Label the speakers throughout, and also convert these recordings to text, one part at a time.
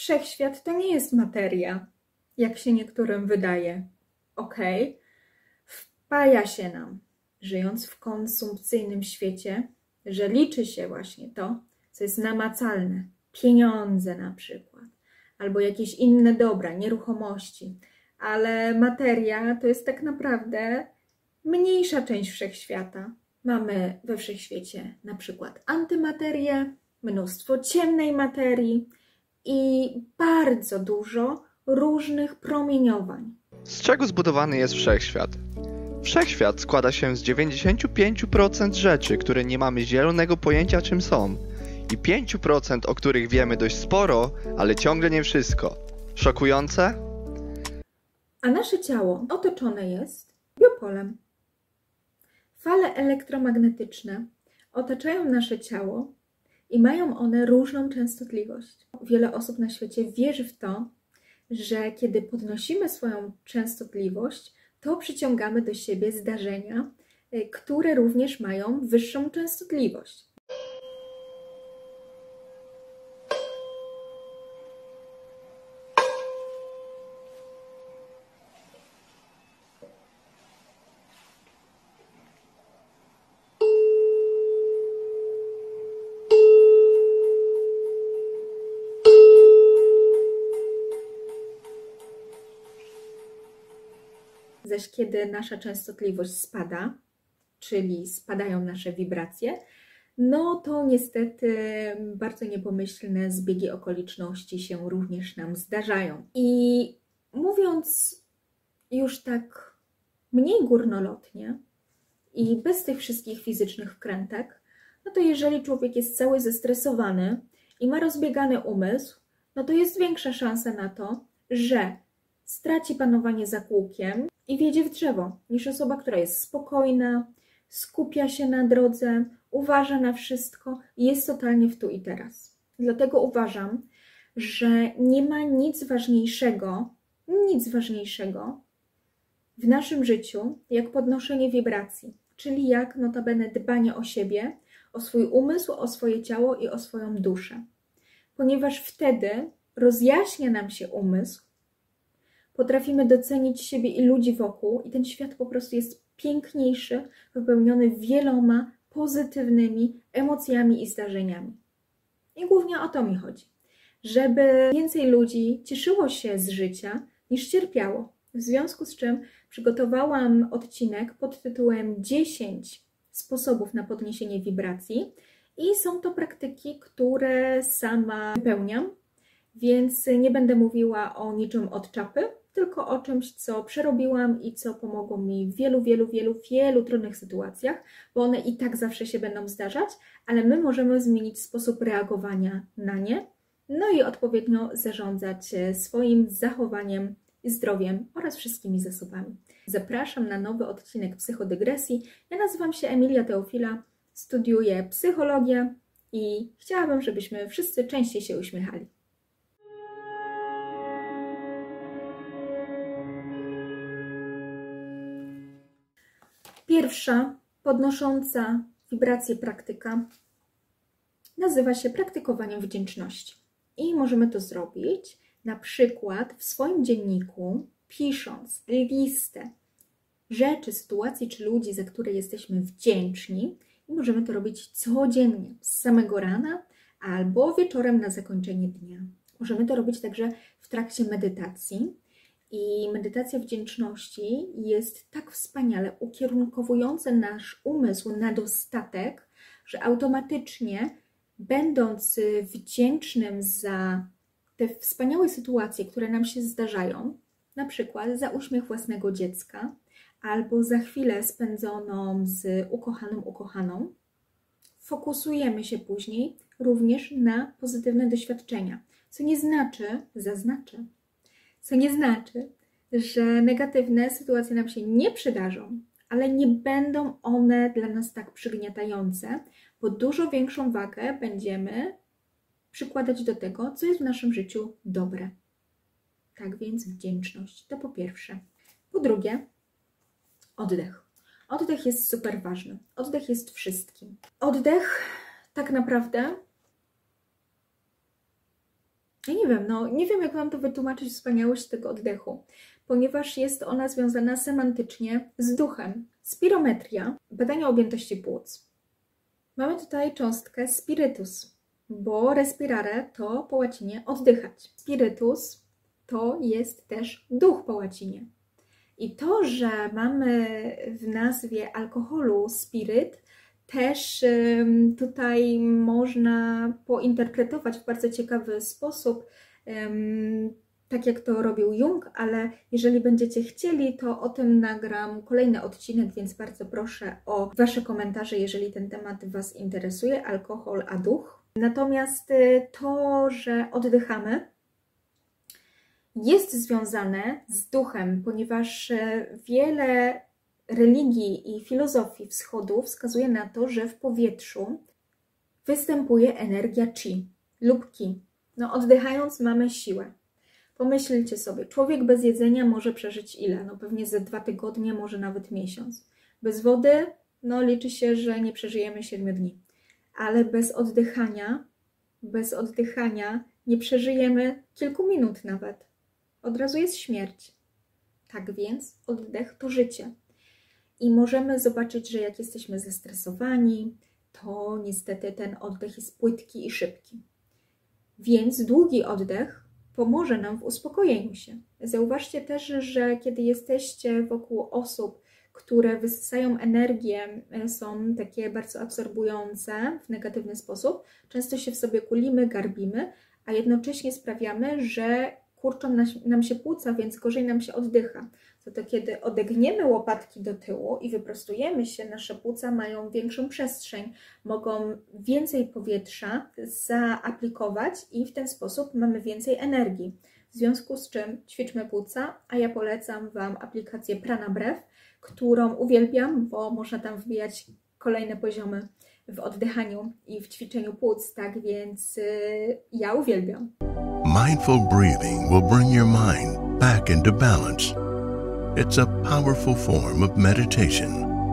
Speaker 1: Wszechświat to nie jest materia, jak się niektórym wydaje. Okej, wpaja się nam, żyjąc w konsumpcyjnym świecie, że liczy się właśnie to, co jest namacalne. Pieniądze na przykład, albo jakieś inne dobra, nieruchomości. Ale materia to jest tak naprawdę mniejsza część wszechświata. Mamy we wszechświecie na przykład antymaterię, mnóstwo ciemnej materii i bardzo dużo różnych promieniowań.
Speaker 2: Z czego zbudowany jest wszechświat? Wszechświat składa się z 95% rzeczy, które nie mamy zielonego pojęcia czym są i 5%, o których wiemy dość sporo, ale ciągle nie wszystko. Szokujące?
Speaker 1: A nasze ciało otoczone jest biopolem. Fale elektromagnetyczne otaczają nasze ciało i mają one różną częstotliwość. Wiele osób na świecie wierzy w to, że kiedy podnosimy swoją częstotliwość, to przyciągamy do siebie zdarzenia, które również mają wyższą częstotliwość. Zaś kiedy nasza częstotliwość spada, czyli spadają nasze wibracje, no to niestety bardzo niepomyślne zbiegi okoliczności się również nam zdarzają. I mówiąc już tak mniej górnolotnie i bez tych wszystkich fizycznych wkrętek, no to jeżeli człowiek jest cały zestresowany i ma rozbiegany umysł, no to jest większa szansa na to, że straci panowanie za kółkiem i wjedzie w drzewo, niż osoba, która jest spokojna, skupia się na drodze, uważa na wszystko i jest totalnie w tu i teraz. Dlatego uważam, że nie ma nic ważniejszego w naszym życiu, jak podnoszenie wibracji, czyli jak notabene dbanie o siebie, o swój umysł, o swoje ciało i o swoją duszę. Ponieważ wtedy rozjaśnia nam się umysł, potrafimy docenić siebie i ludzi wokół i ten świat po prostu jest piękniejszy, wypełniony wieloma pozytywnymi emocjami i zdarzeniami. I głównie o to mi chodzi, żeby więcej ludzi cieszyło się z życia niż cierpiało. W związku z czym przygotowałam odcinek pod tytułem 10 sposobów na podniesienie wibracji i są to praktyki, które sama wypełniam, więc nie będę mówiła o niczym od czapy, tylko o czymś, co przerobiłam i co pomogło mi w wielu trudnych sytuacjach, bo one i tak zawsze się będą zdarzać, ale my możemy zmienić sposób reagowania na nie, no i odpowiednio zarządzać swoim zachowaniem, zdrowiem oraz wszystkimi zasobami. Zapraszam na nowy odcinek Psychodygresji. Ja nazywam się Emilia Teofila, studiuję psychologię i chciałabym, żebyśmy wszyscy częściej się uśmiechali. Pierwsza podnosząca wibracje praktyka nazywa się praktykowaniem wdzięczności. I możemy to zrobić na przykład w swoim dzienniku, pisząc listę rzeczy, sytuacji czy ludzi, za które jesteśmy wdzięczni. I możemy to robić codziennie, z samego rana albo wieczorem na zakończenie dnia. Możemy to robić także w trakcie medytacji. I medytacja wdzięczności jest tak wspaniale ukierunkowująca nasz umysł na dostatek, że automatycznie, będąc wdzięcznym za te wspaniałe sytuacje, które nam się zdarzają, na przykład za uśmiech własnego dziecka albo za chwilę spędzoną z ukochaną, fokusujemy się później również na pozytywne doświadczenia, co nie znaczy, że negatywne sytuacje nam się nie przydarzą, ale nie będą one dla nas tak przygniatające, bo dużo większą wagę będziemy przykładać do tego, co jest w naszym życiu dobre. Tak więc wdzięczność to po pierwsze. Po drugie, oddech. Oddech jest super ważny. Oddech jest wszystkim. Oddech tak naprawdę Ja nie wiem, nie wiem, jak Wam to wytłumaczyć, wspaniałość tego oddechu, ponieważ jest ona związana semantycznie z duchem. Spirometria, badania objętości płuc. Mamy tutaj cząstkę spiritus, bo respirare to po łacinie oddychać. Spiritus to jest też duch po łacinie. I to, że mamy w nazwie alkoholu spiryt, też tutaj można pointerpretować w bardzo ciekawy sposób, tak jak to robił Jung, ale jeżeli będziecie chcieli, to o tym nagram kolejny odcinek, więc bardzo proszę o Wasze komentarze, jeżeli ten temat Was interesuje, alkohol a duch. Natomiast to, że oddychamy, jest związane z duchem, ponieważ wiele religii i filozofii wschodu wskazuje na to, że w powietrzu występuje energia chi lub ki. Oddychając mamy siłę. Pomyślcie sobie, człowiek bez jedzenia może przeżyć ile? Pewnie ze 2 tygodnie, może nawet miesiąc. Bez wody, liczy się, że nie przeżyjemy 7 dni. Ale bez oddychania nie przeżyjemy kilku minut nawet. Od razu jest śmierć. Tak więc oddech to życie. I możemy zobaczyć, że jak jesteśmy zestresowani, to niestety ten oddech jest płytki i szybki. Więc długi oddech pomoże nam w uspokojeniu się. Zauważcie też, że kiedy jesteście wokół osób, które wysysają energię, są takie bardzo absorbujące w negatywny sposób, często się w sobie kulimy, garbimy, a jednocześnie sprawiamy, że kurczą nam się płuca, więc gorzej nam się oddycha. To kiedy odegniemy łopatki do tyłu i wyprostujemy się, nasze płuca mają większą przestrzeń, mogą więcej powietrza zaaplikować i w ten sposób mamy więcej energii. W związku z czym ćwiczmy płuca, a ja polecam Wam aplikację Pranabrew, którą uwielbiam, bo można tam wbijać kolejne poziomy w oddychaniu i w ćwiczeniu płuc, tak więc ja uwielbiam.
Speaker 3: Mindful breathing will bring your mind back into balance. It's a powerful form of meditation.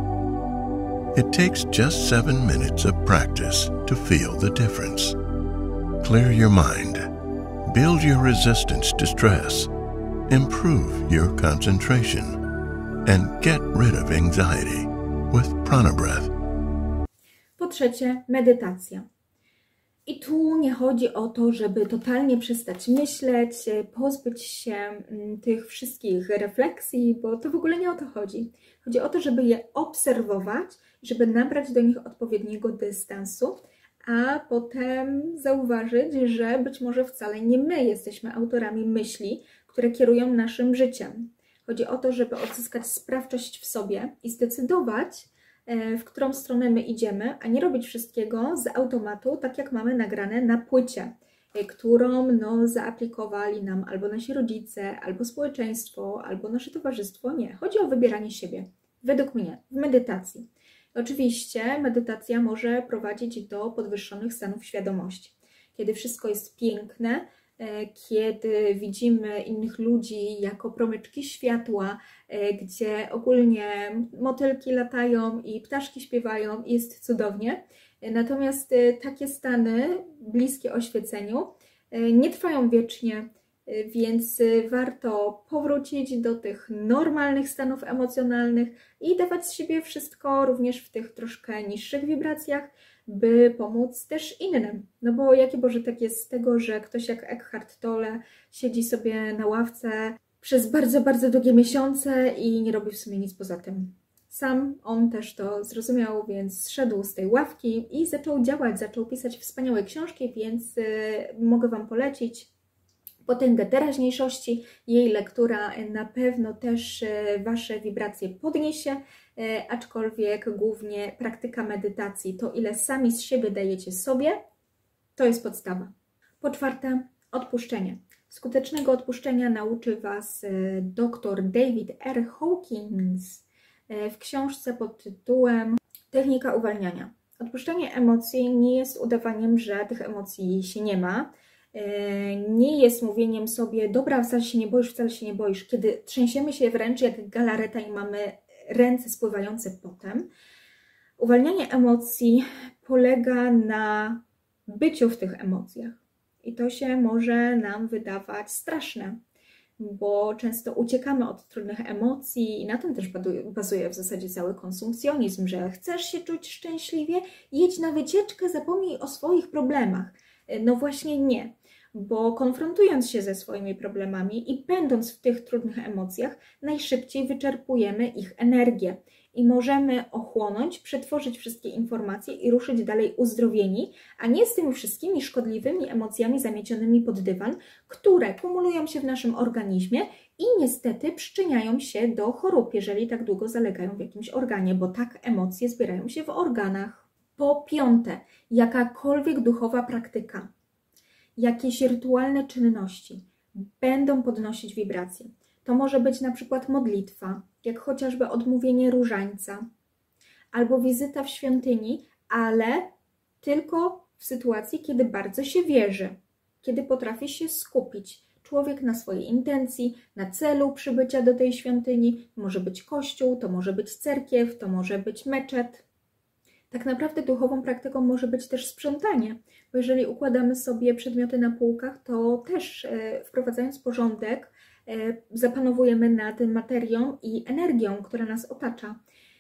Speaker 3: It takes just 7 minutes of practice to feel the difference. Clear your mind, build your resistance to stress, improve your concentration, and get rid of anxiety with Pranabreath.
Speaker 1: Po trzecie, medytacja. I tu nie chodzi o to, żeby totalnie przestać myśleć, pozbyć się tych wszystkich refleksji, bo to w ogóle nie o to chodzi. Chodzi o to, żeby je obserwować, żeby nabrać do nich odpowiedniego dystansu, a potem zauważyć, że być może wcale nie my jesteśmy autorami myśli, które kierują naszym życiem. Chodzi o to, żeby odzyskać sprawczość w sobie i zdecydować, w którą stronę my idziemy, a nie robić wszystkiego z automatu, tak jak mamy nagrane na płycie, którą zaaplikowali nam albo nasi rodzice, albo społeczeństwo, albo nasze towarzystwo. Nie, chodzi o wybieranie siebie, według mnie, w medytacji. Oczywiście medytacja może prowadzić do podwyższonych stanów świadomości, kiedy wszystko jest piękne, kiedy widzimy innych ludzi jako promyczki światła, gdzie ogólnie motylki latają i ptaszki śpiewają i jest cudownie. Natomiast takie stany bliskie oświeceniu nie trwają wiecznie, więc warto powrócić do tych normalnych stanów emocjonalnych i dawać z siebie wszystko również w tych troszkę niższych wibracjach, by pomóc też innym. Bo jaki pożytek jest z tego, że ktoś jak Eckhart Tolle siedzi sobie na ławce przez bardzo, bardzo długie miesiące i nie robi w sumie nic poza tym. Sam on też to zrozumiał, więc zszedł z tej ławki i zaczął działać, zaczął pisać wspaniałe książki, więc mogę Wam polecić Potęgę teraźniejszości. Jej lektura na pewno też Wasze wibracje podniesie, aczkolwiek głównie praktyka medytacji, to ile sami z siebie dajecie sobie, to jest podstawa. Po czwarte, odpuszczenie. Skutecznego odpuszczenia nauczy Was dr David R. Hawkins w książce pod tytułem Technika uwalniania. Odpuszczanie emocji nie jest udawaniem, że tych emocji się nie ma. Nie jest mówieniem sobie, dobra, wcale się nie boisz, kiedy trzęsiemy się wręcz jak galareta i mamy ręce spływające potem. Uwalnianie emocji polega na byciu w tych emocjach. I to się może nam wydawać straszne, bo często uciekamy od trudnych emocji i na tym też bazuje w zasadzie cały konsumpcjonizm, że chcesz się czuć szczęśliwie, jedź na wycieczkę, zapomnij o swoich problemach. No właśnie nie, bo konfrontując się ze swoimi problemami i będąc w tych trudnych emocjach, najszybciej wyczerpujemy ich energię i możemy ochłonąć, przetworzyć wszystkie informacje i ruszyć dalej uzdrowieni, a nie z tymi wszystkimi szkodliwymi emocjami zamiecionymi pod dywan, które kumulują się w naszym organizmie i niestety przyczyniają się do chorób, jeżeli tak długo zalegają w jakimś organie, bo tak emocje zbierają się w organach. Po piąte, jakakolwiek duchowa praktyka, jakieś rytualne czynności będą podnosić wibracje. To może być na przykład modlitwa, jak chociażby odmówienie różańca, albo wizyta w świątyni, ale tylko w sytuacji, kiedy bardzo się wierzy, kiedy potrafi się skupić człowiek na swojej intencji, na celu przybycia do tej świątyni. To może być kościół, to może być cerkiew, to może być meczet. Tak naprawdę duchową praktyką może być też sprzątanie, bo jeżeli układamy sobie przedmioty na półkach, to też wprowadzając porządek, zapanowujemy nad materią i energią, która nas otacza.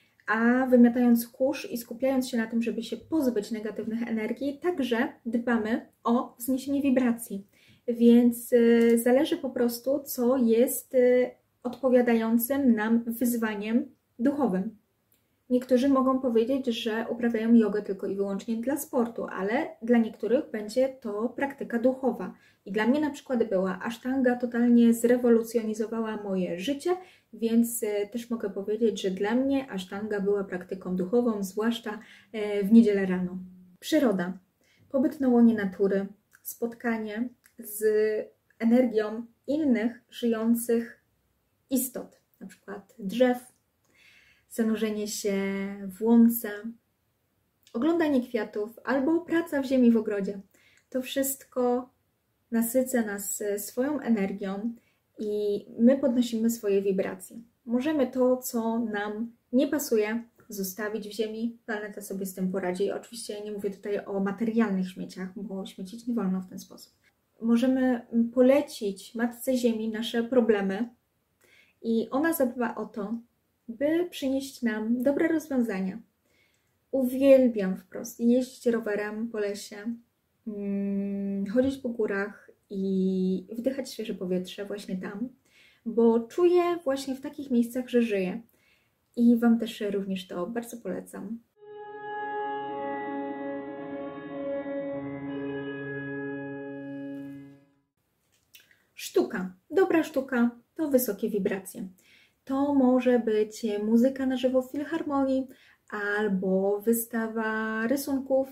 Speaker 1: A wymiatając kurz i skupiając się na tym, żeby się pozbyć negatywnych energii, także dbamy o wzniesienie wibracji. Więc zależy po prostu, co jest odpowiadającym nam wyzwaniem duchowym. Niektórzy mogą powiedzieć, że uprawiają jogę tylko i wyłącznie dla sportu, ale dla niektórych będzie to praktyka duchowa. I dla mnie na przykład była asztanga, totalnie zrewolucjonizowała moje życie, więc też mogę powiedzieć, że dla mnie asztanga była praktyką duchową, zwłaszcza w niedzielę rano. Przyroda, pobyt na łonie natury, spotkanie z energią innych żyjących istot, na przykład drzew, zanurzenie się w łące, oglądanie kwiatów albo praca w ziemi w ogrodzie. To wszystko nasyca nas swoją energią i my podnosimy swoje wibracje. Możemy to, co nam nie pasuje, zostawić w ziemi, planeta sobie z tym poradzi. Oczywiście nie mówię tutaj o materialnych śmieciach, bo śmiecić nie wolno w ten sposób. Możemy polecić Matce Ziemi nasze problemy i ona zadba o to, by przynieść nam dobre rozwiązania. Uwielbiam wprost jeździć rowerem po lesie, chodzić po górach i wdychać świeże powietrze właśnie tam, bo czuję właśnie w takich miejscach, że żyję. I Wam też również to bardzo polecam. Sztuka. Dobra sztuka to wysokie wibracje. To może być muzyka na żywo w filharmonii albo wystawa rysunków.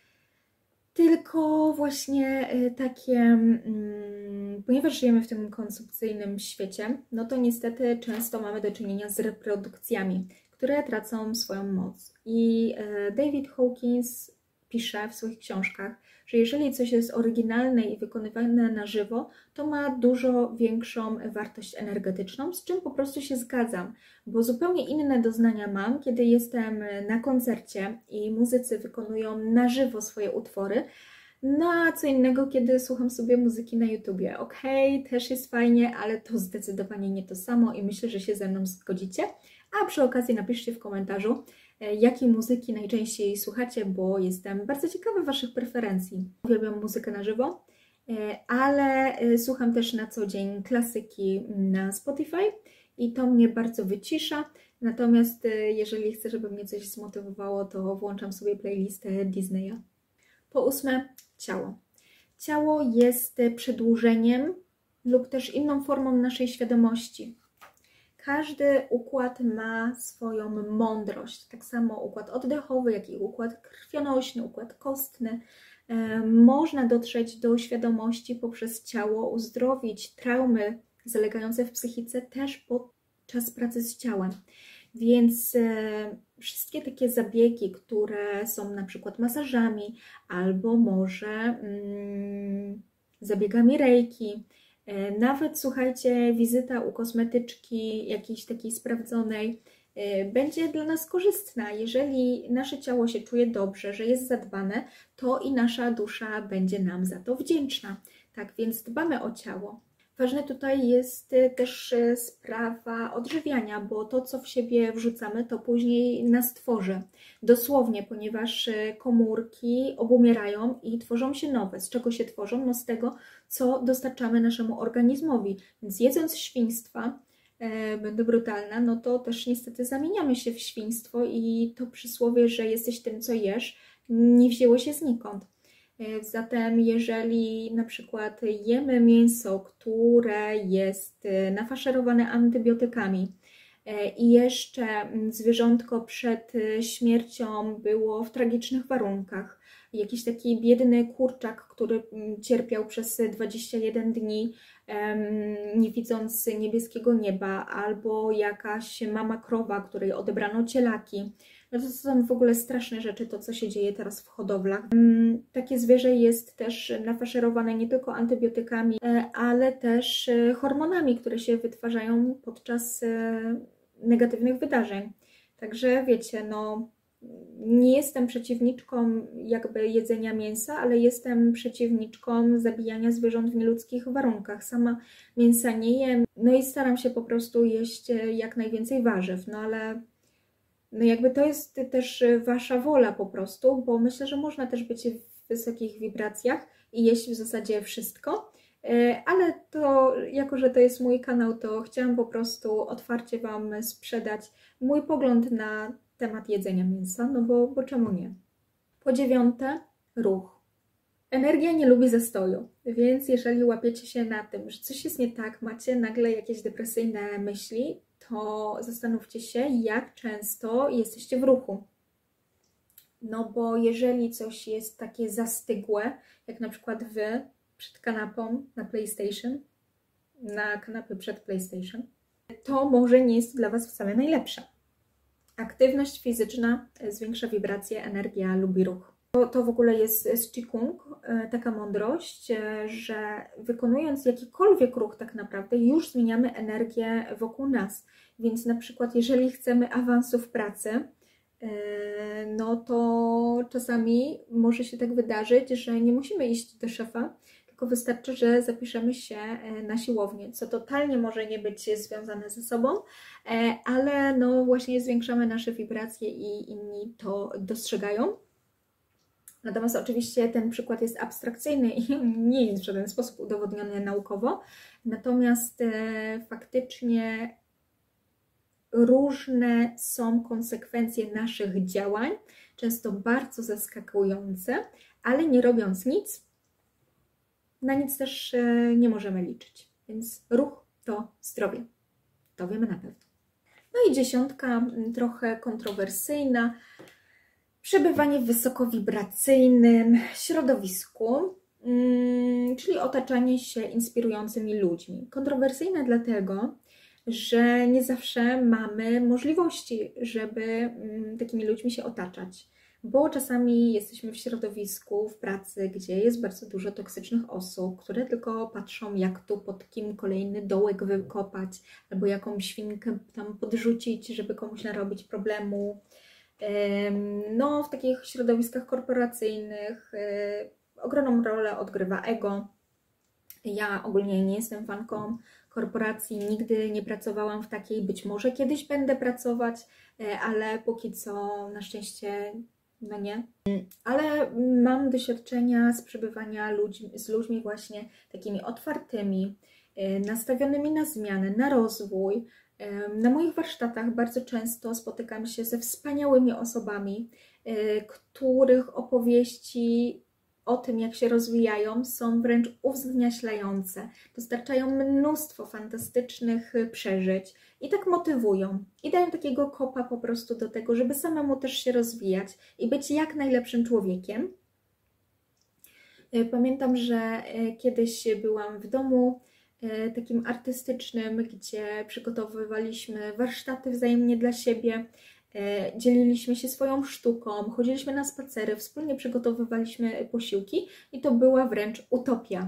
Speaker 1: Tylko właśnie takie, ponieważ żyjemy w tym konsumpcyjnym świecie, no to niestety często mamy do czynienia z reprodukcjami, które tracą swoją moc. I David Hawkins pisze w swoich książkach, że jeżeli coś jest oryginalne i wykonywane na żywo, to ma dużo większą wartość energetyczną, z czym po prostu się zgadzam, bo zupełnie inne doznania mam, kiedy jestem na koncercie i muzycy wykonują na żywo swoje utwory, no a co innego, kiedy słucham sobie muzyki na YouTubie. Okej, też jest fajnie, ale to zdecydowanie nie to samo i myślę, że się ze mną zgodzicie. A przy okazji napiszcie w komentarzu, jakiej muzyki najczęściej słuchacie, bo jestem bardzo ciekawa Waszych preferencji. Uwielbiam muzykę na żywo, ale słucham też na co dzień klasyki na Spotify i to mnie bardzo wycisza. Natomiast jeżeli chcę, żeby mnie coś zmotywowało, to włączam sobie playlistę Disneya. Po 8, ciało. Ciało jest przedłużeniem lub też inną formą naszej świadomości. Każdy układ ma swoją mądrość, tak samo układ oddechowy, jak i układ krwionośny, układ kostny. Można dotrzeć do świadomości poprzez ciało, uzdrowić traumy zalegające w psychice też podczas pracy z ciałem. Więc wszystkie takie zabiegi, które są na przykład masażami albo może zabiegami reiki, nawet słuchajcie, wizyta u kosmetyczki jakiejś takiej sprawdzonej, będzie dla nas korzystna. Jeżeli nasze ciało się czuje dobrze, że jest zadbane, to i nasza dusza będzie nam za to wdzięczna. Tak więc dbamy o ciało. Ważne tutaj jest też sprawa odżywiania, bo to, co w siebie wrzucamy, to później nas tworzy. Dosłownie, ponieważ komórki obumierają i tworzą się nowe. Z czego się tworzą? No z tego, co dostarczamy naszemu organizmowi. Więc jedząc świństwa, będę brutalna, no to też niestety zamieniamy się w świństwo i to przysłowie, że jesteś tym, co jesz, nie wzięło się znikąd. Zatem jeżeli na przykład jemy mięso, które jest nafaszerowane antybiotykami i jeszcze zwierzątko przed śmiercią było w tragicznych warunkach, jakiś taki biedny kurczak, który cierpiał przez 21 dni, nie widząc niebieskiego nieba, albo jakaś mama krowa, której odebrano cielaki. No to są w ogóle straszne rzeczy, to co się dzieje teraz w hodowlach. Takie zwierzę jest też nafaszerowane nie tylko antybiotykami, ale też hormonami, które się wytwarzają podczas negatywnych wydarzeń. Także wiecie, no nie jestem przeciwniczką jakby jedzenia mięsa, ale jestem przeciwniczką zabijania zwierząt w nieludzkich warunkach. Sama mięsa nie jem, no i staram się po prostu jeść jak najwięcej warzyw, no ale no jakby to jest też wasza wola po prostu, bo myślę, że można też być w wysokich wibracjach i jeść w zasadzie wszystko, ale to, jako że to jest mój kanał, to chciałam po prostu otwarcie Wam sprzedać mój pogląd na temat jedzenia mięsa, no bo czemu nie? Po 9, ruch. Energia nie lubi zastoju, więc jeżeli łapiecie się na tym, że coś jest nie tak, macie nagle jakieś depresyjne myśli, to zastanówcie się, jak często jesteście w ruchu. No bo jeżeli coś jest takie zastygłe, jak na przykład Wy przed kanapą na PlayStation, na kanapie przed PlayStation, to może nie jest dla Was wcale najlepsze. Aktywność fizyczna zwiększa wibracje, energia lubi ruch. To w ogóle jest z Qigong taka mądrość, że wykonując jakikolwiek ruch tak naprawdę już zmieniamy energię wokół nas. Więc na przykład jeżeli chcemy awansu w pracy, no to czasami może się tak wydarzyć, że nie musimy iść do szefa, tylko wystarczy, że zapiszemy się na siłownię, co totalnie może nie być związane ze sobą, ale no właśnie zwiększamy nasze wibracje i inni to dostrzegają. Natomiast oczywiście ten przykład jest abstrakcyjny i nie jest w żaden sposób udowodniony naukowo, natomiast faktycznie różne są konsekwencje naszych działań, często bardzo zaskakujące, ale nie robiąc nic, na nic też nie możemy liczyć. Więc ruch to zdrowie. To wiemy na pewno. No i 10, trochę kontrowersyjna. Przebywanie w wysokowibracyjnym środowisku, czyli otaczanie się inspirującymi ludźmi. Kontrowersyjne dlatego, że nie zawsze mamy możliwości, żeby takimi ludźmi się otaczać. Bo czasami jesteśmy w środowisku, w pracy, gdzie jest bardzo dużo toksycznych osób, które tylko patrzą, jak tu pod kim kolejny dołek wykopać, albo jakąś świnkę tam podrzucić, żeby komuś narobić problemu. No, w takich środowiskach korporacyjnych ogromną rolę odgrywa ego. Ja ogólnie nie jestem fanką korporacji, nigdy nie pracowałam w takiej, być może kiedyś będę pracować, ale póki co na szczęście no nie. Ale mam doświadczenia z przebywania z ludźmi właśnie takimi otwartymi, nastawionymi na zmianę, na rozwój. Na moich warsztatach bardzo często spotykam się ze wspaniałymi osobami, których opowieści o tym, jak się rozwijają, są wręcz uwzniaślające. Dostarczają mnóstwo fantastycznych przeżyć i tak motywują. I dają takiego kopa po prostu do tego, żeby samemu też się rozwijać i być jak najlepszym człowiekiem. Pamiętam, że kiedyś byłam w domu takim artystycznym, gdzie przygotowywaliśmy warsztaty wzajemnie dla siebie, dzieliliśmy się swoją sztuką, chodziliśmy na spacery, wspólnie przygotowywaliśmy posiłki i to była wręcz utopia.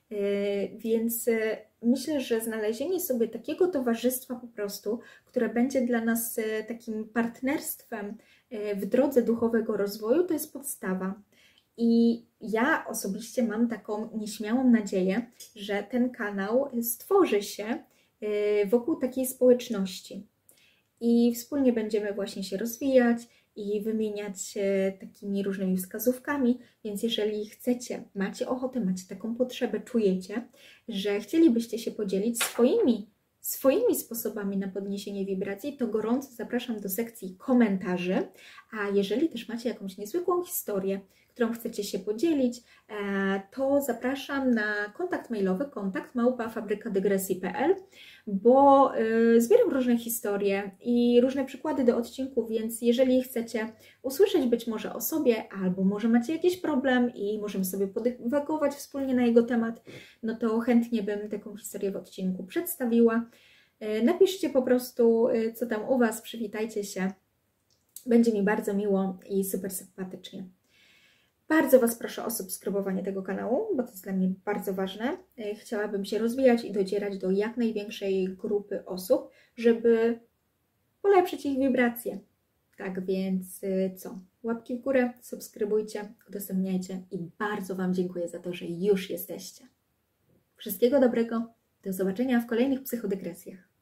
Speaker 1: Więc myślę, że znalezienie sobie takiego towarzystwa po prostu, które będzie dla nas takim partnerstwem w drodze duchowego rozwoju, to jest podstawa. I ja osobiście mam taką nieśmiałą nadzieję, że ten kanał stworzy się wokół takiej społeczności. I wspólnie będziemy właśnie się rozwijać i wymieniać się takimi różnymi wskazówkami, więc jeżeli chcecie, macie ochotę, macie taką potrzebę, czujecie, że chcielibyście się podzielić swoimi sposobami na podniesienie wibracji, to gorąco zapraszam do sekcji komentarzy, a jeżeli też macie jakąś niezwykłą historię, którą chcecie się podzielić, to zapraszam na kontakt mailowy kontakt@fabrykadygresji.pl, bo zbieram różne historie i różne przykłady do odcinków, więc jeżeli chcecie usłyszeć być może o sobie, albo może macie jakiś problem i możemy sobie podywagować wspólnie na jego temat, no to chętnie bym taką historię w odcinku przedstawiła. Napiszcie po prostu, co tam u Was, przywitajcie się. Będzie mi bardzo miło i super sympatycznie. Bardzo Was proszę o subskrybowanie tego kanału, bo to jest dla mnie bardzo ważne. Chciałabym się rozwijać i docierać do jak największej grupy osób, żeby polepszyć ich wibracje. Tak więc co? Łapki w górę, subskrybujcie, udostępniajcie i bardzo Wam dziękuję za to, że już jesteście. Wszystkiego dobrego, do zobaczenia w kolejnych psychodygresjach.